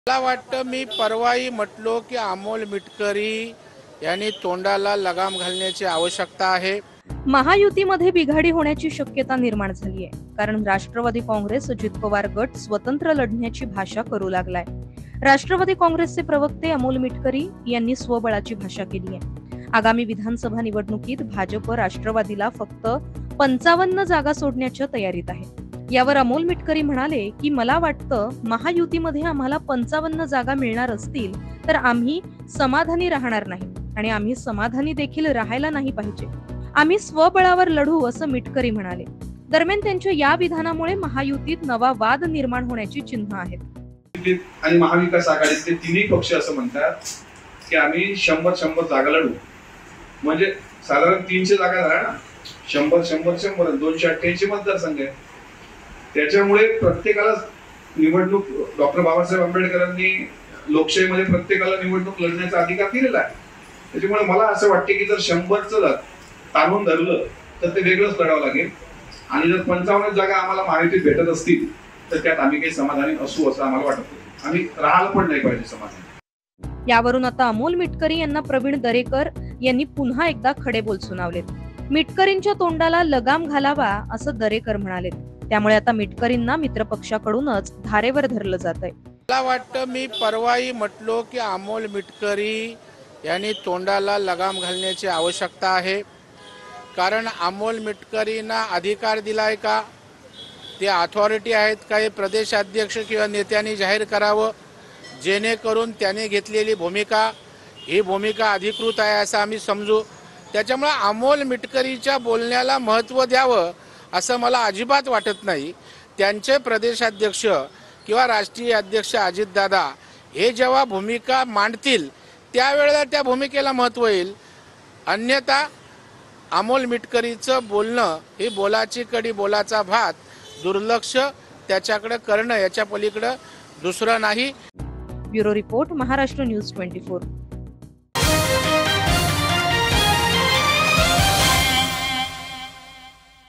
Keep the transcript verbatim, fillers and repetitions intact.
मला वाटतं मी परवाही म्हटलो की अमोल मिटकरी यांनी तोंडाला लगाम घालण्याची आवश्यकता आहे। महायुतीमध्ये बिघाडी होण्याची शक्यता निर्माण झाली आहे, कारण राष्ट्रवादी काँग्रेस अजित पवार गट स्वतंत्र लढण्याची भाषा करू लागलाय। राष्ट्रवादी काँग्रेसचे प्रवक्ते अमोल मिटकरी यांनी स्वबळाची भाषा केली आहे। आगामी विधानसभा निवडणुकीत भाजप राष्ट्रवादीला फक्त पंचावन्न जागा सोडण्याच्या तयारीत आहे। यावर अमोल मिटकरी म्हणाले की मला वाटतं महायुतीमध्ये आम्हाला पंचावन्न जागा मिळणार असतील तर आम्ही समाधानी राहणार नाही आणि आम्ही समाधानी देखील राहायला नाही पाहिजे। आम्ही स्वबळावर लढू असं मिटकरी म्हणाले। दरम्यान त्यांच्या या विधानामुळे महायुतीत नवा वाद निर्माण होण्याची चिन्ह आहेत। आणि महाविकास आघाडीतले तिन्ही पक्ष असं म्हणतात की आम्ही शंभर शंभर जागा लढू, म्हणजे साधारण तीनशे जागा झाल्या ना, शंभर शंभर शंभर दोनशे अठ्ठ्याऐंशी मतदारसंघ आहे। त्याच्यामुळे प्रत्येकाला निवडणूक डॉक्टर बाबासाहेब आंबेडकरांनी लोकशाहीमध्ये प्रत्येकाला निवडणूक लढण्याचा अधिकार दिलेला आहे। त्याच्यामुळे मला असं वाटते की जर शंभरचं ताणून धरलं तर ते वेगळंच लढावं लागेल, आणि जर पंचावन्न जागा आम्हाला महायुतीत भेटत असतील तर त्यात आम्ही काही समाधानी असू असं आम्हाला वाटत नाही। आम्ही राहायला पण नाही पाहिजे समाधानी। यावरून आता अमोल मिटकरी यांना प्रवीण दरेकर यांनी पुन्हा एकदा खडे बोल सुनावलेत। मिटकरींच्या तोंडाला लगाम घालावा असं दरेकर म्हणाले। त्यामुळे आता मिटकरींना मित्रपक्षाकडूनच धारेवर धरलं जात आहे। मला वाटतं मी परवाही म्हटलो की अमोल मिटकरी यांनी तोंडाला लगाम घालण्याची आवश्यकता आहे, कारण अमोल मिटकरींना अधिकार दिलाय का, ते अथॉरिटी आहेत का, हे प्रदेशाध्यक्ष किंवा नेत्यांनी जाहीर करावं, जेणेकरून त्याने घेतलेली भूमिका ही भूमिका अधिकृत आहे असं आम्ही समजू। त्याच्यामुळे अमोल मिटकरीच्या बोलण्याला महत्त्व द्यावं असं मला अजिबात वाटत नाही। त्यांचे प्रदेशाध्यक्ष किंवा राष्ट्रीय अध्यक्ष अजितदादा हे जेव्हा भूमिका मांडतील त्यावेळेला त्या भूमिकेला महत्त्व येईल, अन्यथा अमोल मिटकरीचं बोलणं ही बोलाची कडी बोलाचा भात, दुर्लक्ष त्याच्याकडे करणं याच्या पलीकडे दुसरं नाही। ब्युरो रिपोर्ट, महाराष्ट्र न्यूज चोवीस।